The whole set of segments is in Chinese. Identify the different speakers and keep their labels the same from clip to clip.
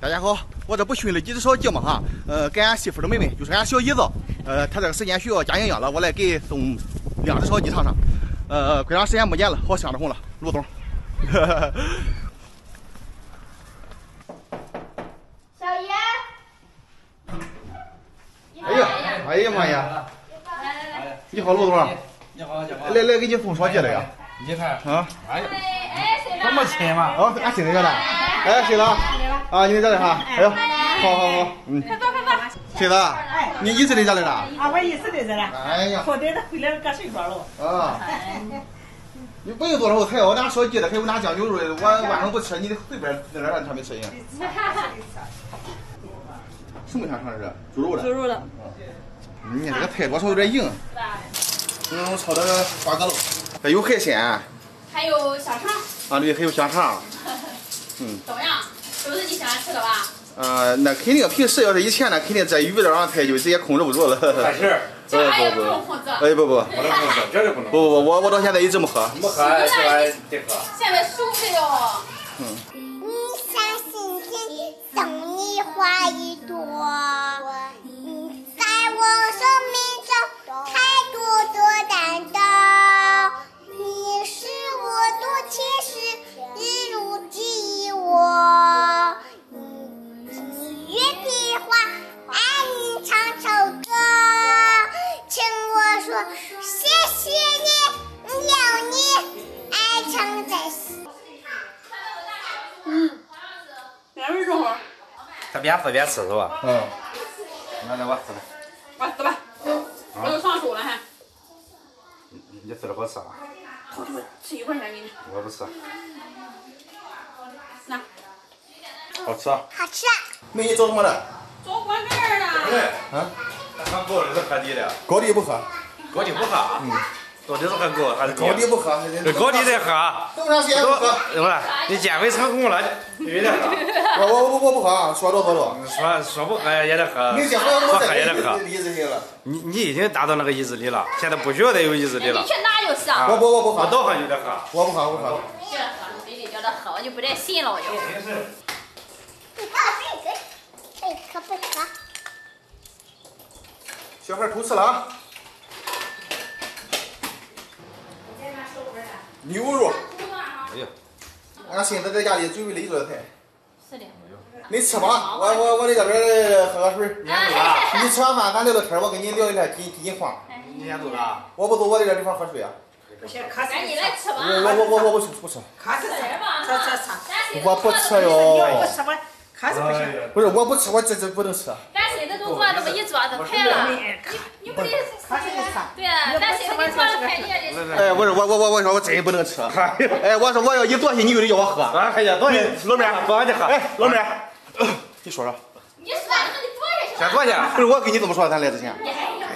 Speaker 1: 大家好，我这不训了几只小鸡嘛哈，给俺媳妇的妹妹，就是俺小姨子，她这个时间需要加营养了，我来给送2只小鸡尝尝。归长时间没见了，好香着红了，卢总。
Speaker 2: 小爷。
Speaker 1: 哎呀妈呀！
Speaker 2: 来，
Speaker 1: 你好，卢总。
Speaker 3: 你好，
Speaker 1: 来给你送小鸡来呀。
Speaker 3: 你看
Speaker 1: 啊。
Speaker 3: 哎呀，
Speaker 2: 谁
Speaker 3: 这么亲嘛？
Speaker 1: 哦，俺孙子家的。哎，谁的？啊，你在这哈？哎呦，好，
Speaker 2: 快坐。
Speaker 1: 谁的？你一直在家里的？
Speaker 4: 啊，我一直在这了。
Speaker 1: 哎呀，
Speaker 4: 好歹他回来了，搁睡着了。
Speaker 1: 啊，你不用做这后菜，我拿烧鸡的，还有拿酱牛肉的，我晚上不吃，你得随便在那让他们吃行。什么香肠是？猪肉的。
Speaker 4: 猪肉的。
Speaker 1: 你看这个菜多少有点硬。炒的花蛤蜊，还有海鲜。
Speaker 2: 还有香肠。
Speaker 1: 啊，对，还有香肠。
Speaker 2: 怎么样？都是你喜欢吃的吧？
Speaker 1: 那肯定，平时要是以前呢，肯定这鱼这样菜就直接控制不住了。
Speaker 3: 还是？
Speaker 2: 这还有这种控制？
Speaker 1: 哎不，
Speaker 3: 不能控制，绝对不能。
Speaker 1: 不，我到现在一直没喝。
Speaker 3: 没喝，现在得喝。
Speaker 2: 现在熟的哟。
Speaker 5: 你像星星，送你花一朵。你在我生命中太多担当，你是我多前世一如记忆我。你月的花，爱你唱首歌，请我说谢谢你，有你爱常在心。
Speaker 4: 两分钟好。
Speaker 3: 他边喝边吃是吧？那来吧，吃吧。
Speaker 4: 我走吧。
Speaker 2: 我都上手了还。
Speaker 3: 你吃的好吃啊？
Speaker 4: 吃一块钱给你。
Speaker 3: 我不吃。
Speaker 2: 那。
Speaker 3: 好吃啊。
Speaker 5: 好吃。
Speaker 1: 美女找什么的？
Speaker 2: 找锅盖儿呢。
Speaker 3: 对。啊？喝高的是喝低的？
Speaker 1: 高低不喝。
Speaker 3: 高低不喝。到底是喝高还是低？
Speaker 1: 高低不喝。
Speaker 3: 高低得喝。
Speaker 1: 这么长时间不喝。
Speaker 3: 对吧？你减肥成功了，必须得喝。
Speaker 1: 我不喝啊，说多喝多。
Speaker 3: 说不喝也得喝，
Speaker 1: 你
Speaker 3: 说喝也得喝。
Speaker 1: 意志力了。
Speaker 3: 你已经达到那个意志力了，现在不需要再有意志力了。
Speaker 2: 你去哪就是啊？
Speaker 1: 我不喝。
Speaker 3: 我倒喝就得喝。
Speaker 1: 我不喝。
Speaker 2: 别喝，非得叫他喝，我就不带信了我就。
Speaker 5: 你看这个，这可不可？
Speaker 1: 小孩偷吃了啊！牛肉。
Speaker 3: 哎呀，
Speaker 1: 俺孙子在家里准备了一桌菜。
Speaker 2: 是的。
Speaker 1: 你吃吧，我在这边喝个水。
Speaker 3: 你
Speaker 1: 你吃完饭咱聊聊天，我跟你聊一聊给你话。
Speaker 3: 你先走了。
Speaker 1: 我不走，我在这地方喝水啊。
Speaker 4: 不行，可
Speaker 2: 赶紧来吃吧。
Speaker 1: 我不吃。
Speaker 4: 可是
Speaker 2: 吃吧。
Speaker 1: 我不吃
Speaker 4: 你
Speaker 1: 哟。
Speaker 4: 要不吃我，可是不行。
Speaker 1: 不是我不吃，我这不能吃。
Speaker 2: 咱现在都做这么一桌子菜了，你不得？对啊，咱现在做了菜你也得。
Speaker 1: 哎，不是我说我真不能吃。哎，我说我要一多些，你就得叫我喝。
Speaker 3: 哎呀，多些，
Speaker 1: 老妹儿，
Speaker 3: 多的喝。
Speaker 1: 哎，老妹儿，你说说。
Speaker 2: 你说你还得多下去。
Speaker 3: 先坐下。
Speaker 1: 不是我跟你这么说，咱来之前。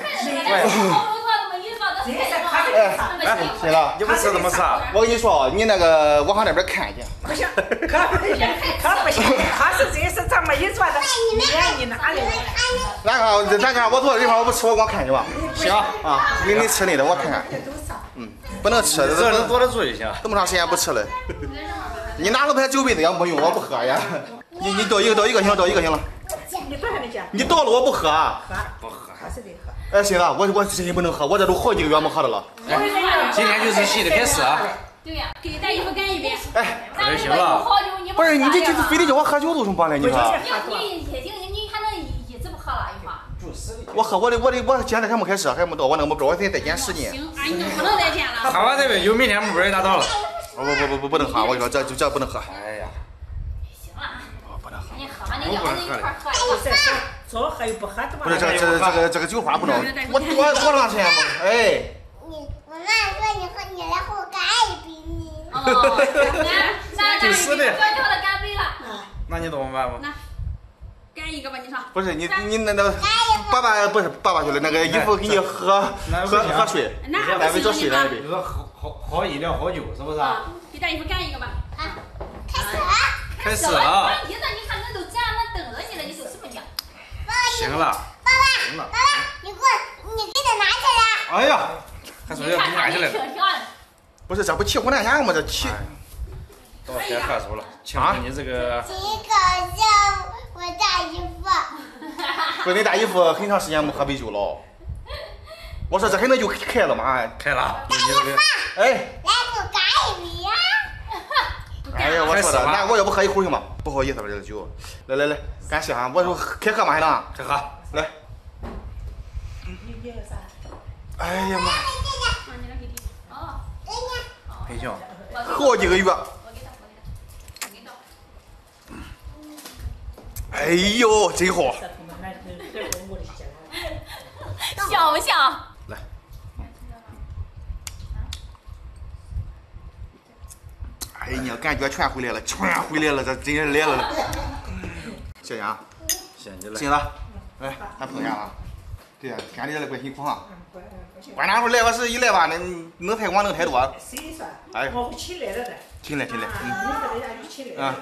Speaker 1: 哎，行了，
Speaker 3: 你不吃怎么吃？
Speaker 1: 我跟你说，你那个往那边看去。
Speaker 4: 不行，可不行，可是这是这么一坐的，你哪里？
Speaker 1: 咱看我坐的地方我不吃，我光看去吧。行啊，你吃你的，我看看。不能吃，
Speaker 3: 这能坐得住就行。
Speaker 1: 这么长时间不吃了。你拿了盘酒杯子也没用，我不喝呀。你倒一个行，倒一个行了。
Speaker 4: 你多少的钱？
Speaker 1: 你倒了我不喝。
Speaker 3: 不喝。
Speaker 4: 可是得喝。
Speaker 1: 哎，孙子，我真心不能喝，我这都好几个月没喝的了。
Speaker 3: 今天就是新的开始啊。
Speaker 2: 对呀，给咱一份干一杯。
Speaker 1: 哎，
Speaker 2: 咱行了。
Speaker 1: 不是你这非得叫我喝酒，有什么办法？你说。
Speaker 2: 你还能一直不喝了一会儿？
Speaker 1: 我喝我减的还没开始，还没到我那个目标，我得再减10斤。
Speaker 2: 行，俺就不能再减了。
Speaker 3: 喝完这杯酒，明天目标达到了。
Speaker 1: 不能喝，我跟你说这不能喝。
Speaker 3: 哎呀。
Speaker 2: 行了啊。
Speaker 1: 不能喝。
Speaker 2: 你喝完，你要一块喝。
Speaker 4: 早喝又不喝，怎么？
Speaker 1: 不是这个酒花不能，我多长时间吗？哎。
Speaker 5: 我妈说你来和我干一杯你。
Speaker 2: 咱
Speaker 3: 就是的。
Speaker 2: 喝酒的干杯了。
Speaker 3: 那你怎么办吧？
Speaker 2: 那干一个吧，你说。
Speaker 1: 不是你那爸爸不是爸爸去了，那个衣服给你喝水，单位找水来一杯。
Speaker 3: 你说好饮料好酒是不是？
Speaker 2: 给咱一份干一个吧。
Speaker 3: 开始了。
Speaker 2: 你看那都这样，那等着你了，你走什么你？
Speaker 3: 行了。
Speaker 5: 爸爸，你给他拿起来。
Speaker 1: 哎呀，
Speaker 3: 还说要给你拿起来了。
Speaker 1: 不是这不骑湖南线吗？这骑。
Speaker 3: 到天喝出了，庆祝你这个。
Speaker 5: 这个叫
Speaker 1: 不是你大姨夫很长时间没喝啤酒了。我说这肯定就开了嘛，
Speaker 3: 开了。
Speaker 1: 哎。
Speaker 5: 来不干一杯呀？
Speaker 1: 哎呀，我说的，那我要不喝一口行吗？不好意思了，这个酒。来，感谢哈，我说开喝嘛还能？
Speaker 3: 开喝。
Speaker 1: 来。哎呀妈！
Speaker 2: 哦，
Speaker 3: 很香。
Speaker 1: 好几个月。哎呦，真好。
Speaker 2: 香不香？
Speaker 3: 来。
Speaker 1: 哎呀，感觉全回来了，这真是来了。谢谢啊。
Speaker 3: 谢谢你了。
Speaker 1: 行了，来，咱碰一下啊。对呀，天里来怪辛苦哈。关哪会来，我是一来吧，能太光能太多。
Speaker 4: 谁说？
Speaker 1: 哎，
Speaker 4: 我起来了的。
Speaker 1: 进来。
Speaker 4: 你这个就起来了。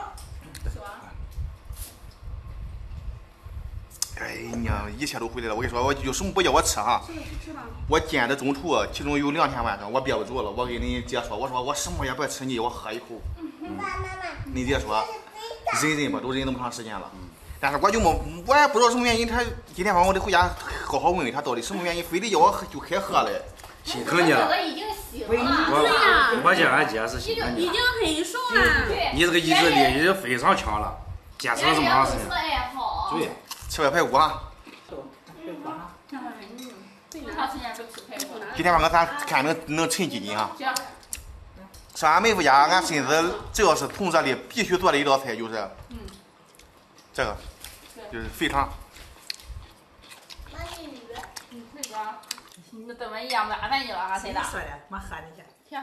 Speaker 1: 哎呀，一切都回来了。我跟你说，我有什么不叫我吃哈？我今天的中途，其中有2天晚上我憋不住了，我给你姐说，我说我什么也不吃，你我喝一口。你姐说，忍吧，都忍那么长时间了。但是我也不知道什么原因，他今天晚上我得回家好好问问他到底什么原因，非得叫我就开喝了。
Speaker 3: 心疼你了。
Speaker 2: 这个已经洗了。
Speaker 3: 我见俺姐是心疼你。
Speaker 6: 已经很熟了。
Speaker 3: 你这个意志力已经非常强了，坚持了这么长时间。对。
Speaker 1: 吃块排骨啊！今天晚上咱看能沉几斤啊？上俺妹夫家，俺孙子只要是从这里必须做的一道菜就是这个，就是肥肠。
Speaker 2: 你这么一样麻烦你了啊，谁的？
Speaker 4: 说的，没喝你去。
Speaker 2: 行。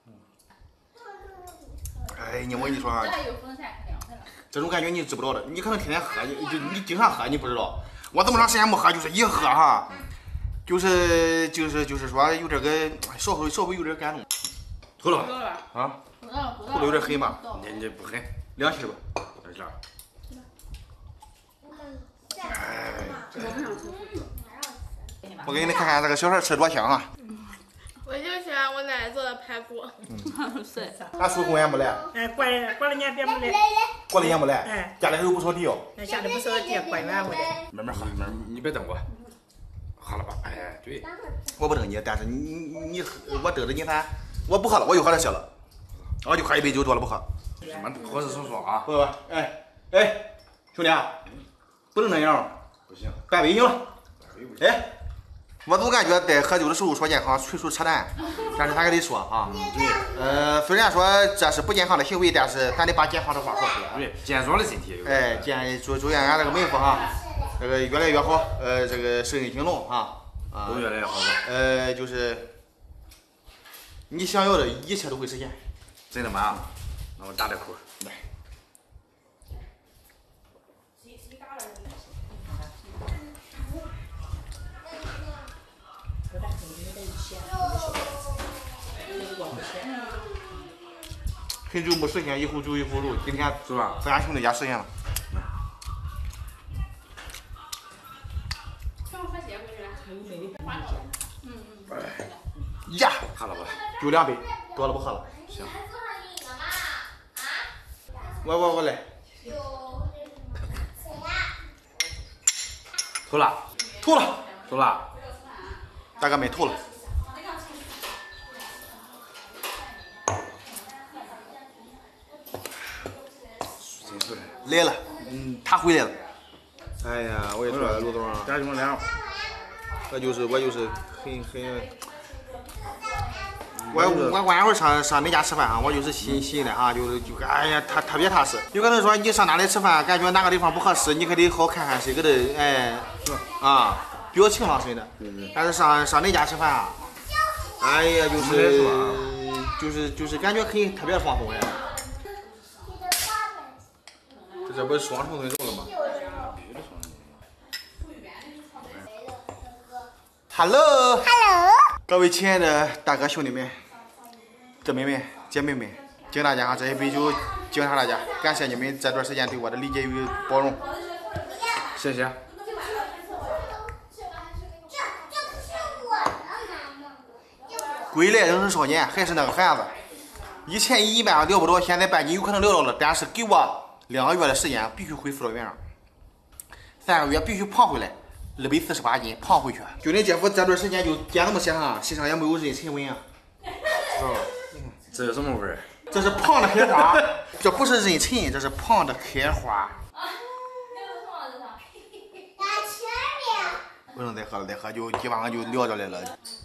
Speaker 1: 哎，我跟你说啊。这种感觉你知不道的，你可能天天喝，你经常喝，你不知道。我这么长时间没喝，就是一喝哈，就是说有这个稍微有点感动。
Speaker 3: 吐了
Speaker 1: 啊？吐的有点黑嘛？
Speaker 3: 你不黑
Speaker 1: ，2气吧。
Speaker 3: 在这儿。
Speaker 1: 哎。我给你看看这个小孩吃多香啊！
Speaker 6: 我就喜欢我奶奶做的排骨。
Speaker 2: 是。
Speaker 1: 俺叔公也没来。
Speaker 4: 哎，过了年别没来。
Speaker 1: 过了年没来。
Speaker 4: 哎。
Speaker 1: 家里还有不少地哦。
Speaker 4: 家里不少地，过年没来。
Speaker 1: 慢慢喝，
Speaker 3: 你别等我。喝了吧？哎，对。
Speaker 1: 我不等你，但是我等着你咱，我不喝了，我又喝点些了。我就喝一杯酒多了不喝。
Speaker 3: 什么好事说啊？
Speaker 1: 不，哎，兄弟啊，不能那样。
Speaker 3: 不行。
Speaker 1: 半杯行了。哎。我总感觉在喝酒的时候说健康纯属扯淡，但是咱还得说啊。对。虽然说这是不健康的行为，但是咱得把健康的话说出来。
Speaker 3: 对，健壮的身体。
Speaker 1: 哎，祝愿俺这个妹夫哈，这个越来越好，这个生意兴隆哈。
Speaker 3: 都越来越好吧。
Speaker 1: 就是你想要的一切都会实现。
Speaker 3: 真的吗？那我打点口。
Speaker 1: 来。很久没实现一壶酒一壶肉，今天
Speaker 3: 是吧？
Speaker 1: 在俺兄弟家实现了。呀，
Speaker 3: 喝了吧？
Speaker 1: 就2杯，多了不喝了。
Speaker 3: 行。
Speaker 1: 我来。
Speaker 3: 吐了。
Speaker 1: 吐了。
Speaker 3: 吐了。
Speaker 1: 大哥没吐了。来了，他回来了。哎呀，我跟你说，卢总，
Speaker 3: 家兄弟，
Speaker 1: 我就是很，我晚会上恁家吃饭啊，我就是心的哈，哎呀，他特别踏实。有可能说你上哪里吃饭，感觉哪个地方不合适，你可得好看看谁给他哎表情上谁的。但是上恁家吃饭啊，哎呀，就是感觉很特别放松哎。这不是双重尊重了吗 ？Hello， 各位亲爱的大哥兄弟们、姊妹们、姐妹们，敬大家这一杯酒，敬上大家，感谢你们这段时间对我的理解与包容，
Speaker 3: 谢谢。
Speaker 1: 归来仍是少年，还是那个汉子。以前一般聊不到，现在半斤有可能聊到了，但是给我2个月的时间，必须恢复到原样。 3个月必须胖回来，248斤胖回去。就你姐夫这段时间就减那么些哈，身上也没有妊娠纹啊。
Speaker 3: 哦，这有什么味儿？
Speaker 1: 这是胖的开花，这不是妊娠，这是胖的开花。不能再喝了，再喝就今晚上就聊着来了。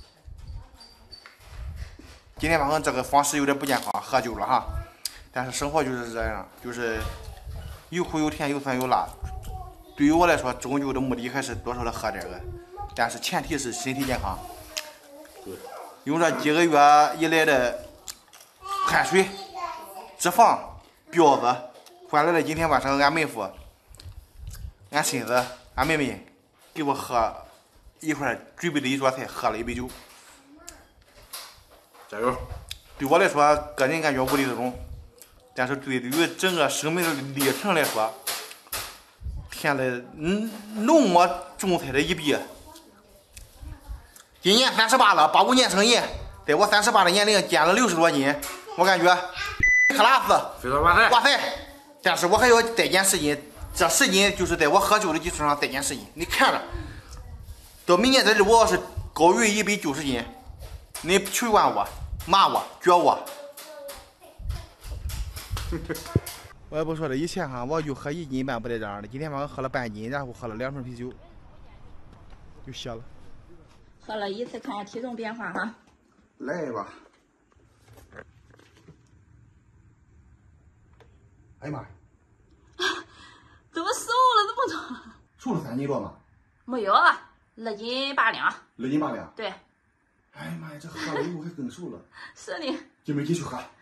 Speaker 1: 今天晚上这个方式有点不健康，喝酒了哈。但是生活就是这样，就是有苦有甜有酸有辣。对于我来说，终究的目的还是多少的喝点个，但是前提是身体健康。用这几个月以来的汗水、脂肪、膘子，换来了今天晚上俺妹夫、俺婶子、俺妹妹给我喝一块准备的一桌菜，喝了1杯酒。
Speaker 3: 加油！
Speaker 1: 对我来说，个人感觉无地自容，但是对于整个生命的历程来说，添了浓墨重彩的一笔。今年38了，85年生人，在我38的年龄减了60多斤，我感觉克拉斯，
Speaker 3: 非常哇塞！
Speaker 1: 哇塞！但是我还要再减10斤，这10斤就是在我喝酒的基础上再减10斤。你看着，到明年这里我要是高于190斤，你取关我、骂我、撅我。我也不说了，以前哈我就喝1斤半不带这样的，今天晚上喝了半斤，然后喝了2瓶啤酒，就歇了。
Speaker 7: 喝了一次，看下体重变化哈。
Speaker 1: 来吧。哎呀妈呀！
Speaker 7: 怎么瘦了这么多？
Speaker 1: 瘦了3斤多吗？
Speaker 7: 没有啊，2斤8两。
Speaker 1: 2斤8两。
Speaker 7: 对。
Speaker 1: 哎呀妈呀，这喝了以后还更瘦了。
Speaker 7: 是的。
Speaker 1: 姐妹继续喝。